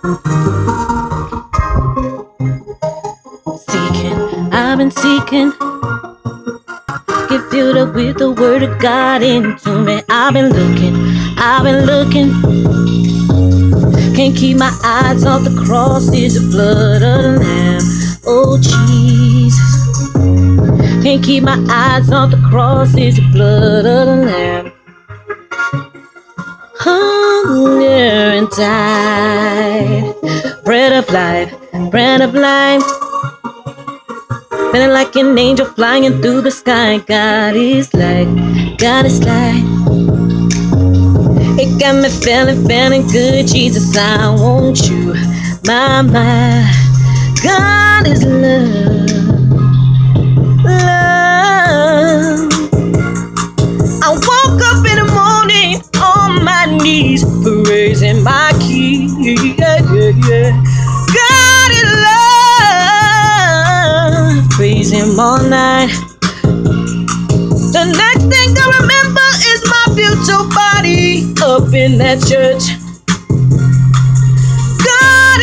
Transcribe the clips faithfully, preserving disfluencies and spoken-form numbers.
Seeking, I've been seeking. Get filled up with the word of God into me. I've been looking, I've been looking. Can't keep my eyes off the cross. Is the blood of the Lamb. Oh Jesus. Can't keep my eyes off the cross. Is the blood of the Lamb. Hunger and died. Bread of life, bread of life. Feeling like an angel flying through the sky. God is light, God is light. It got me feeling, feeling good. Jesus, I want you, my, my. God is love, love. I woke up in the morning on my knees, praising my King. Yeah, yeah, yeah. God is love, praise Him all night. The next thing I remember is my beautiful body up in that church. God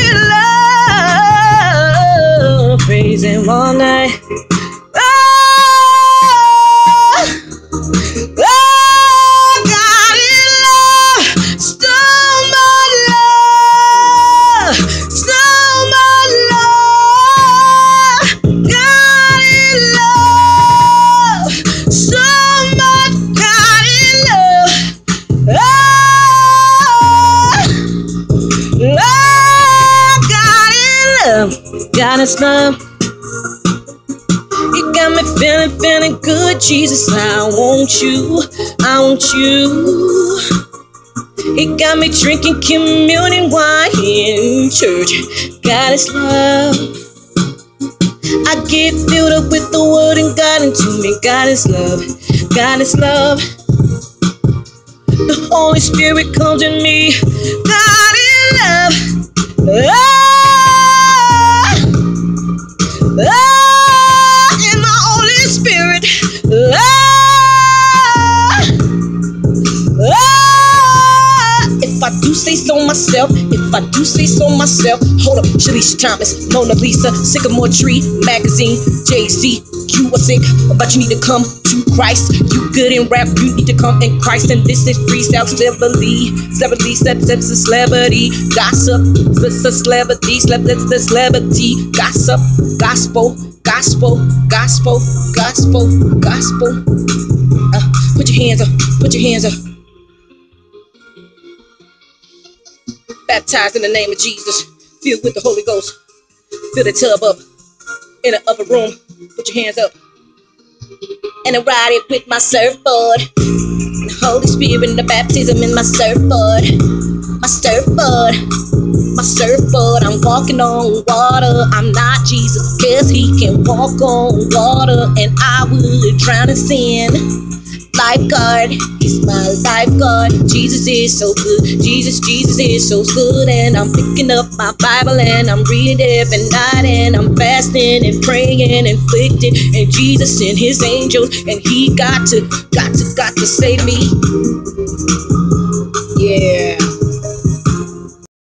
is love, praise Him all night. Oh, oh, God is love, so much love, so much love. God is love, so much. God is love. Oh, oh, God is love. God is love. You got me feeling, feeling good, Jesus. I want you, I want you. He got me drinking communion wine in church. God is love. I get filled up with the word and God into me. God is love, God is love. The Holy Spirit comes in me. God is love. Oh, oh, in my Holy Spirit. Oh, oh, if I do say so myself, if I do say so myself. Hold up, Shalisha Thomas, Monalisa, Sycamore Tree Magazine, J C. You are sick, but you need to come to Christ. You good in rap, you need to come in Christ. And this is freestyle celebrity, celebrity, celebrity, celebrity, gossip, celebrity, celebrity, celebrity, gossip, gospel, gospel, gospel, gospel, gospel. Uh, put your hands up, put your hands up. Baptized in the name of Jesus, filled with the Holy Ghost. Fill the tub up in the upper room. Put your hands up. And I ride it with my surfboard. The Holy Spirit and the baptism in my surfboard. My surfboard. My surfboard. I'm walking on water. I'm not Jesus, cause He can walk on water. And I would drown in sin. Lifeguard, He's my lifeguard. Jesus is so good. Jesus, Jesus is so good. And I'm picking up my Bible and I'm reading every night. And I'm fasting and praying and afflicted. And Jesus sent His angels. And He got to, got to, got to save me.